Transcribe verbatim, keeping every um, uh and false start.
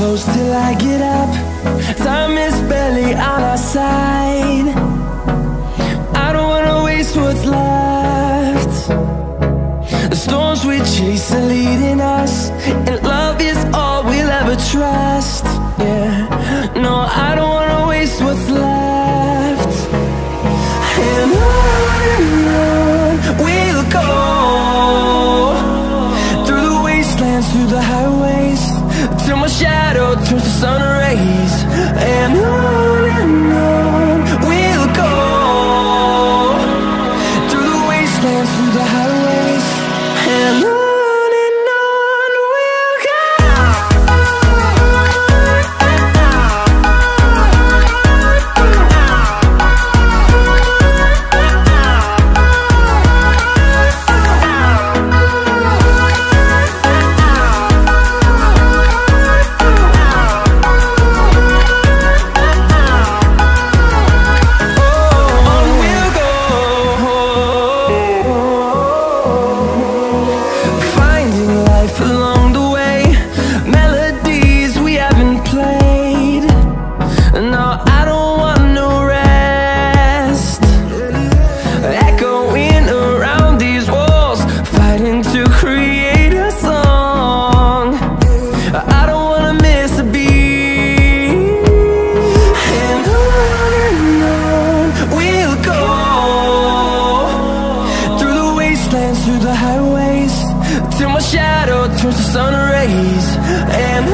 close till I get up. Time is barely on our side. I don't wanna waste what's left. The storms we chase are leading us, and love is all we'll ever trust. Yeah, no, I don't wanna waste what's left. And on and on we'll go, through the wastelands, through the highways, till my shadow turns to sun rays. And on and on we'll go, through the wastelands, through the highways, and on. Through the highways, till my shadow turns to sun rays. And